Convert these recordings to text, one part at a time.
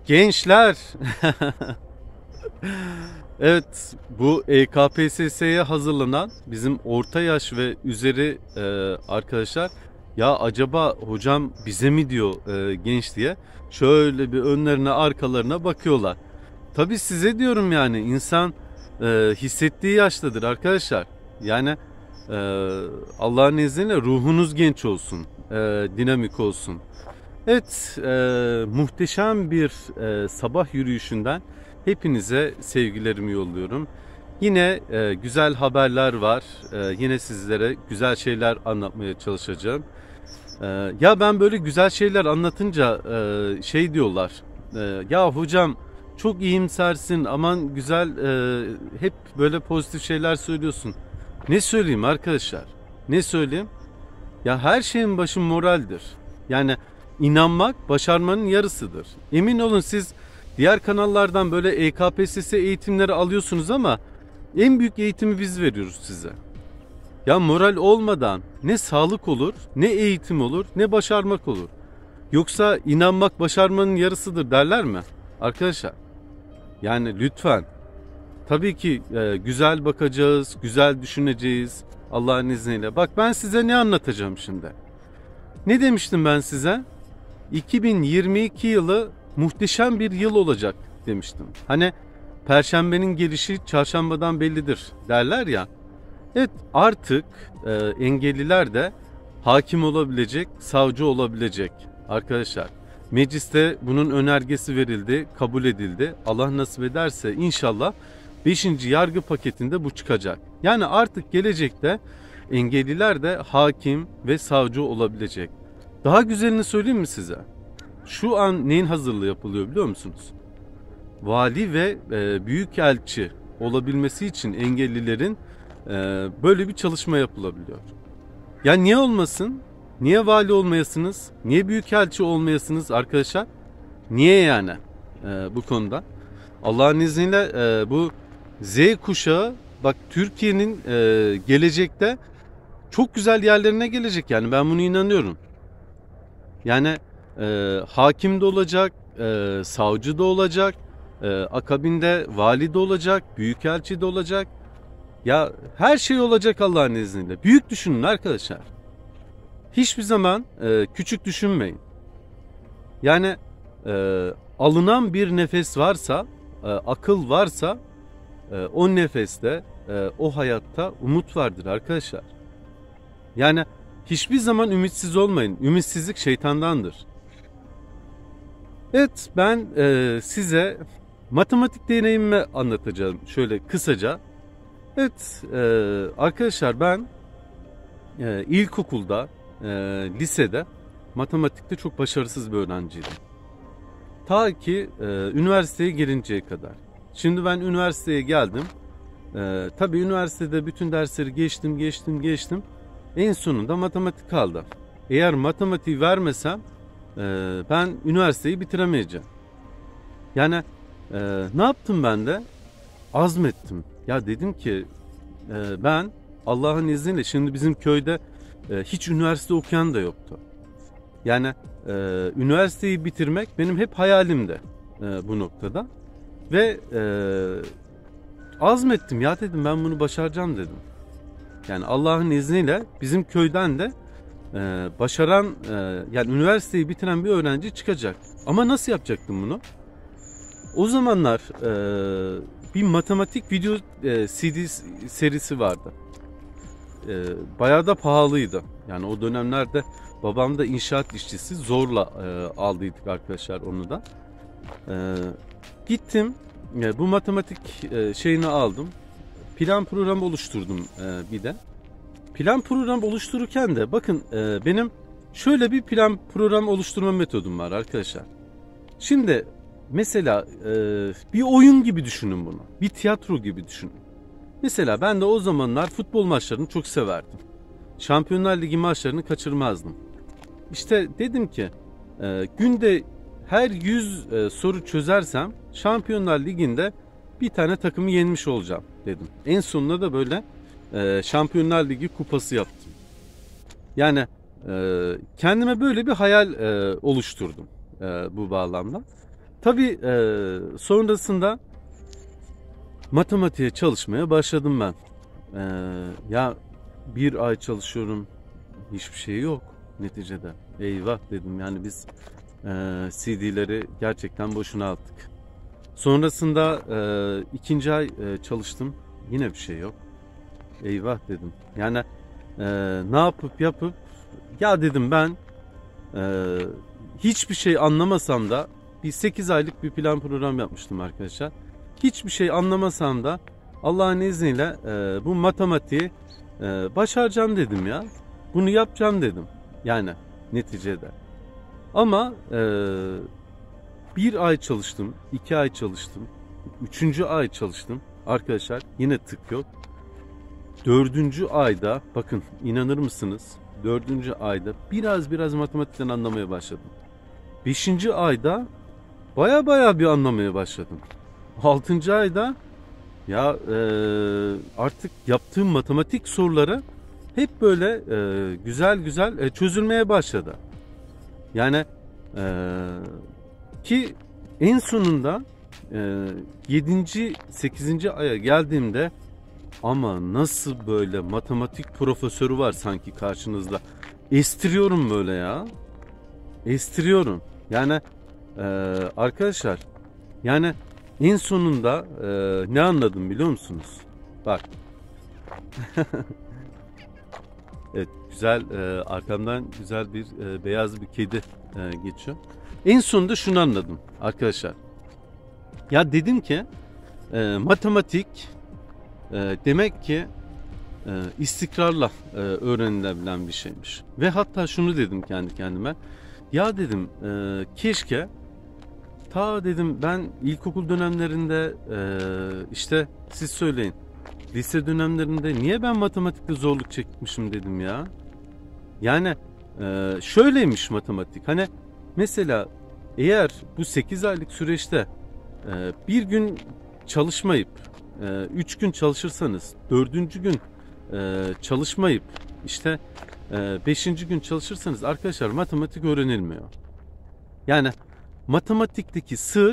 Gençler. Evet, bu EKPSS'ye hazırlanan bizim orta yaş ve üzeri arkadaşlar, ya acaba hocam bize mi diyor genç diye şöyle bir önlerine arkalarına bakıyorlar. Tabii size diyorum, yani insan hissettiği yaştadır arkadaşlar. Yani e, Allah'ın izniyle ruhunuz genç olsun, dinamik olsun. Evet, muhteşem bir sabah yürüyüşünden hepinize sevgilerimi yolluyorum. Yine güzel haberler var. Yine sizlere güzel şeyler anlatmaya çalışacağım. Ya ben böyle güzel şeyler anlatınca şey diyorlar. Ya hocam çok iyimsersin, aman güzel, hep böyle pozitif şeyler söylüyorsun. Ne söyleyeyim arkadaşlar? Ne söyleyeyim? Ya her şeyin başı moraldir. Yani inanmak başarmanın yarısıdır. Emin olun, siz diğer kanallardan böyle EKPSS eğitimleri alıyorsunuz ama en büyük eğitimi biz veriyoruz size. Ya moral olmadan ne sağlık olur, ne eğitim olur, ne başarmak olur. Yoksa inanmak başarmanın yarısıdır derler mi? Arkadaşlar, yani lütfen. Tabii ki güzel bakacağız, güzel düşüneceğiz Allah'ın izniyle. Bak, ben size ne anlatacağım şimdi. Ne demiştim ben size? 2022 yılı muhteşem bir yıl olacak demiştim. Hani Perşembenin gelişi çarşambadan bellidir derler ya. Evet, artık engelliler de hakim olabilecek, savcı olabilecek arkadaşlar. Mecliste bunun önergesi verildi, kabul edildi. Allah nasip ederse inşallah 5. yargı paketinde bu çıkacak. Yani artık gelecekte engelliler de hakim ve savcı olabilecek. Daha güzelini söyleyeyim mi size? Şu an neyin hazırlığı yapılıyor biliyor musunuz? Vali ve büyükelçi olabilmesi için engellilerin böyle bir çalışma yapılabiliyor. Ya niye olmasın? Niye vali olmayasınız? Niye büyükelçi olmayasınız arkadaşlar? Niye yani bu konuda? Allah'ın izniyle bu Z kuşağı, bak, Türkiye'nin gelecekte çok güzel yerlerine gelecek, yani ben bunu inanıyorum. Yani hakim de olacak, savcı da olacak, akabinde vali de olacak, büyükelçi de olacak. Ya her şey olacak Allah'ın izniyle. Büyük düşünün arkadaşlar. Hiçbir zaman küçük düşünmeyin. Yani alınan bir nefes varsa, akıl varsa, o nefeste, o hayatta umut vardır arkadaşlar. Yani hiçbir zaman ümitsiz olmayın. Ümitsizlik şeytandandır. Evet, ben size matematik deneyimimi anlatacağım şöyle kısaca. Evet arkadaşlar, ben ilkokulda, lisede matematikte çok başarısız bir öğrenciydim. Ta ki üniversiteye gelinceye kadar. Şimdi ben üniversiteye geldim. Tabii üniversitede bütün dersleri geçtim. En sonunda matematik kaldı. Eğer matematiği vermesem ben üniversiteyi bitiremeyeceğim. Yani ne yaptım ben de? Azmettim. Ya dedim ki ben Allah'ın izniyle, şimdi bizim köyde hiç üniversite okuyan da yoktu. Yani üniversiteyi bitirmek benim hep hayalimdi bu noktada. Ve azmettim, ya dedim ben bunu başaracağım dedim. Yani Allah'ın izniyle bizim köyden de başaran, yani üniversiteyi bitiren bir öğrenci çıkacak. Ama nasıl yapacaktım bunu? O zamanlar bir matematik video CD serisi vardı. Bayağı da pahalıydı. Yani o dönemlerde babam da inşaat işçisi, zorla aldıydık arkadaşlar onu da. Gittim, bu matematik şeyini aldım. Plan program oluşturdum bir de. Plan program oluştururken de bakın, benim şöyle bir plan program oluşturma metodum var arkadaşlar. Şimdi mesela bir oyun gibi düşünün bunu. Bir tiyatro gibi düşünün. Mesela ben de o zamanlar futbol maçlarını çok severdim. Şampiyonlar Ligi maçlarını kaçırmazdım. İşte dedim ki günde her 100 soru çözersem Şampiyonlar Ligi'nde bir tane takımı yenmiş olacağım dedim. En sonunda da böyle Şampiyonlar Ligi kupası yaptım. Yani kendime böyle bir hayal oluşturdum bu bağlamda. Tabii sonrasında matematiğe çalışmaya başladım ben. Ya bir ay çalışıyorum, hiçbir şey yok neticede. Eyvah dedim, yani biz CD'leri gerçekten boşuna attık. Sonrasında ikinci ay çalıştım, yine bir şey yok. Eyvah dedim. Yani ne yapıp ya dedim ben hiçbir şey anlamasam da bir 8 aylık bir plan program yapmıştım arkadaşlar. Hiçbir şey anlamasam da Allah'ın izniyle bu matematiği başaracağım dedim ya. Bunu yapacağım dedim. Yani neticede. Ama bir ay çalıştım, 2 ay çalıştım, 3. ay çalıştım. Arkadaşlar yine tık yok. 4. ayda, bakın inanır mısınız? 4. ayda biraz matematikten anlamaya başladım. 5. ayda baya bir anlamaya başladım. 6. ayda ya artık yaptığım matematik soruları hep böyle güzel çözülmeye başladı. Yani ki en sonunda 7. 8. aya geldiğimde, ama nasıl böyle matematik profesörü var sanki karşınızda. Estiriyorum böyle ya. Estiriyorum. Yani arkadaşlar, yani en sonunda ne anladım biliyor musunuz? Bak. Evet, güzel, arkamdan güzel bir beyaz bir kedi geçiyor. En sonunda şunu anladım arkadaşlar. Ya dedim ki matematik demek ki istikrarla öğrenilebilen bir şeymiş. Ve hatta şunu dedim kendi kendime. Ya dedim keşke ta dedim ben ilkokul dönemlerinde işte siz söyleyin, lise dönemlerinde niye ben matematikte zorluk çekmişim dedim ya. Yani şöyleymiş matematik. Hani mesela eğer bu 8 aylık süreçte bir gün çalışmayıp 3 gün çalışırsanız, 4. gün çalışmayıp işte 5. gün çalışırsanız arkadaşlar matematik öğrenilmiyor. Yani matematikteki sır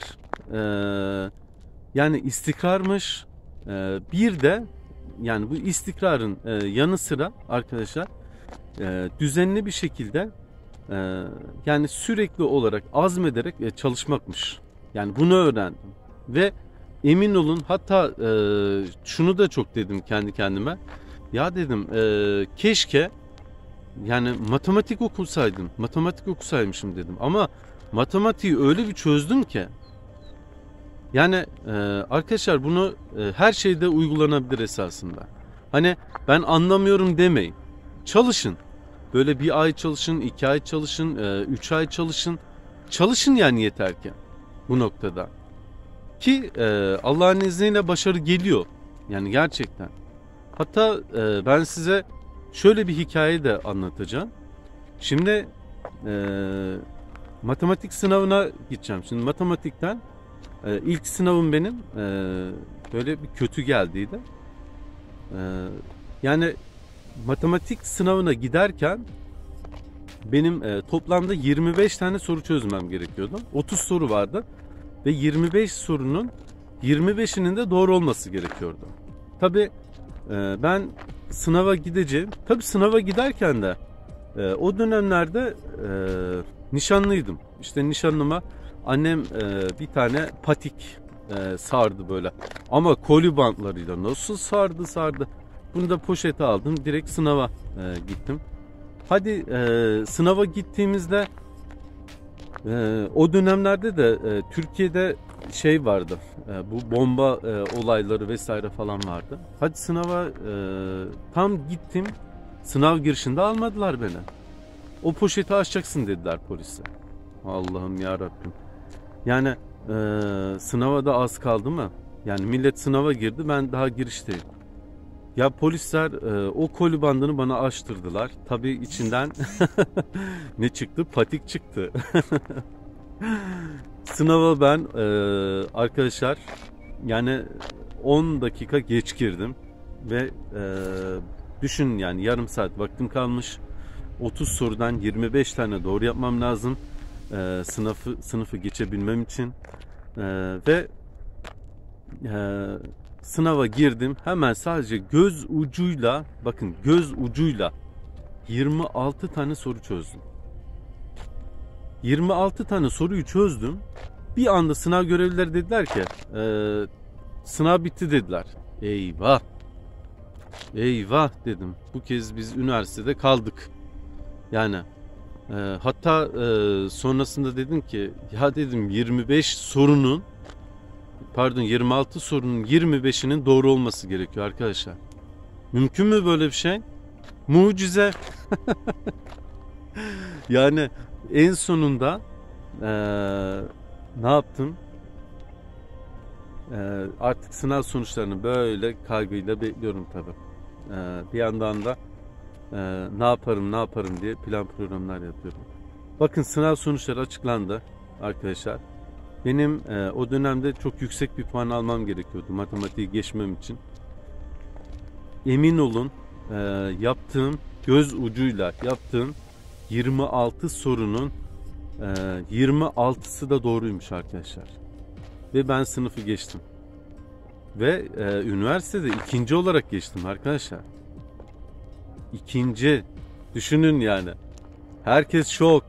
yani istikrarmış. Bir de yani bu istikrarın yanı sıra arkadaşlar düzenli bir şekilde yani sürekli olarak azmederek çalışmakmış. Yani bunu öğrendim ve emin olun, hatta şunu da çok dedim kendi kendime. Ya dedim keşke yani matematik okusaydım, matematik okusaymışım dedim. Ama matematiği öyle bir çözdüm ki. Yani arkadaşlar bunu her şeyde uygulanabilir esasında. Hani ben anlamıyorum demeyin. Çalışın. Böyle bir ay çalışın, 2 ay çalışın, 3 ay çalışın. Çalışın yani yeter ki bu noktada. Ki Allah'ın izniyle başarı geliyor. Yani gerçekten. Hatta ben size şöyle bir hikaye de anlatacağım. Şimdi matematik sınavına gideceğim. Şimdi matematikten ilk sınavım benim böyle bir kötü geldiydi. Yani matematik sınavına giderken benim toplamda 25 tane soru çözmem gerekiyordu. 30 soru vardı ve 25 sorunun 25'inin de doğru olması gerekiyordu. Tabii ben sınava gideceğim. Tabii sınava giderken de o dönemlerde nişanlıydım. İşte nişanlıma annem bir tane patik sardı böyle. Ama koli bantlarıyla nasıl sardı. Bunu da poşete aldım. Direkt sınava gittim. Hadi sınava gittiğimizde o dönemlerde de Türkiye'de şey vardı. Bu bomba olayları vesaire falan vardı. Hadi sınava tam gittim. Sınav girişinde almadılar beni. O poşeti açacaksın dediler polise. Allah'ım ya Rabbim. Yani sınava da az kaldı mı? Yani millet sınava girdi, ben daha girişteyim. Ya polisler o koli bandını bana açtırdılar. Tabii içinden ne çıktı? Patik çıktı. Sınava ben arkadaşlar yani 10 dakika geç girdim ve düşün yani yarım saat vaktim kalmış. 30 sorudan 25 tane doğru yapmam lazım sınıfı geçebilmem için. Ve sınava girdim. Hemen sadece göz ucuyla, bakın göz ucuyla 26 tane soru çözdüm. 26 tane soruyu çözdüm. Bir anda sınav görevlileri dediler ki sınav bitti dediler. Eyvah. Eyvah dedim. Bu kez biz üniversitede kaldık. Yani hatta sonrasında dedim ki ya dedim 26 sorunun 25'inin doğru olması gerekiyor arkadaşlar. Mümkün mü böyle bir şey? Mucize. Yani en sonunda ne yaptım? Artık sınav sonuçlarını böyle kaygıyla bekliyorum tabii. Bir yandan da ne yaparım diye plan programlar yapıyorum. Bakın sınav sonuçları açıklandı arkadaşlar. Benim o dönemde çok yüksek bir puan almam gerekiyordu matematiği geçmem için. Emin olun göz ucuyla yaptığım 26 sorunun 26'sı da doğruymuş arkadaşlar. Ve ben sınıfı geçtim. Ve üniversitede ikinci olarak geçtim arkadaşlar. İkinci. Düşünün yani. Herkes şok.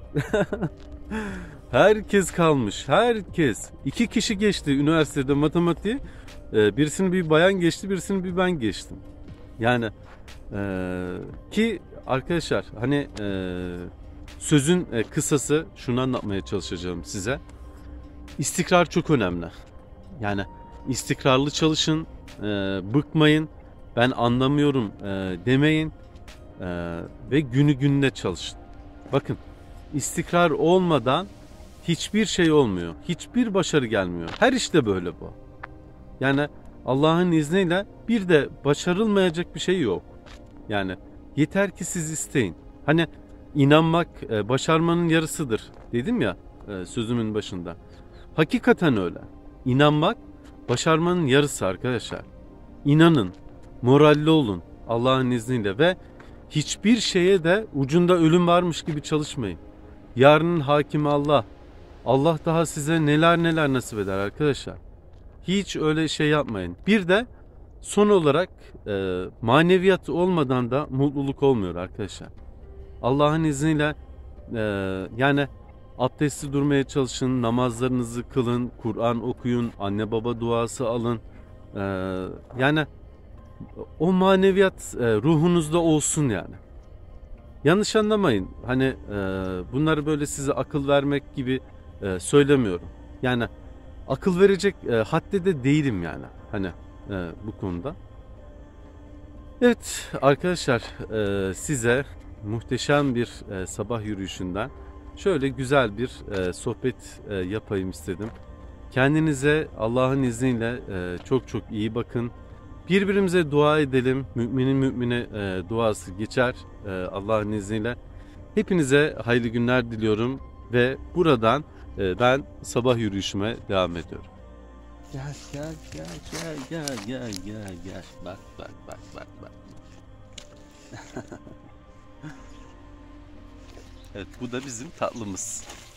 Herkes kalmış. Herkes. 2 kişi geçti üniversitede matematiği. Birisini bir bayan geçti, birisini bir ben geçtim. Yani ki arkadaşlar hani sözün kısası şunu anlatmaya çalışacağım size. İstikrar çok önemli. Yani istikrarlı çalışın, bıkmayın, ben anlamıyorum demeyin ve günü gününe çalışın. Bakın istikrar olmadan hiçbir şey olmuyor. Hiçbir başarı gelmiyor. Her işte böyle bu. Yani Allah'ın izniyle bir de başarılmayacak bir şey yok. Yani yeter ki siz isteyin. Hani inanmak başarmanın yarısıdır dedim ya sözümün başında. Hakikaten öyle. İnanmak başarmanın yarısı arkadaşlar. İnanın, moralli olun Allah'ın izniyle ve hiçbir şeye de ucunda ölüm varmış gibi çalışmayın. Yarının hakimi Allah. Allah daha size neler neler nasip eder arkadaşlar. Hiç öyle şey yapmayın. Bir de son olarak maneviyat olmadan da mutluluk olmuyor arkadaşlar. Allah'ın izniyle yani abdestli durmaya çalışın, namazlarınızı kılın, Kur'an okuyun, anne baba duası alın. Yani o maneviyat ruhunuzda olsun yani. Yanlış anlamayın. Hani bunları böyle size akıl vermek gibi söylemiyorum. Yani akıl verecek hadde de değilim yani. Hani bu konuda. Evet arkadaşlar size muhteşem bir sabah yürüyüşünden şöyle güzel bir sohbet yapayım istedim. Kendinize Allah'ın izniyle çok çok iyi bakın. Birbirimize dua edelim. Müminin mümine duası geçer Allah'ın izniyle. Hepinize hayırlı günler diliyorum ve buradan ben sabah yürüyüşüme devam ediyorum. Gel. Bak. Evet bu da bizim tatlımız.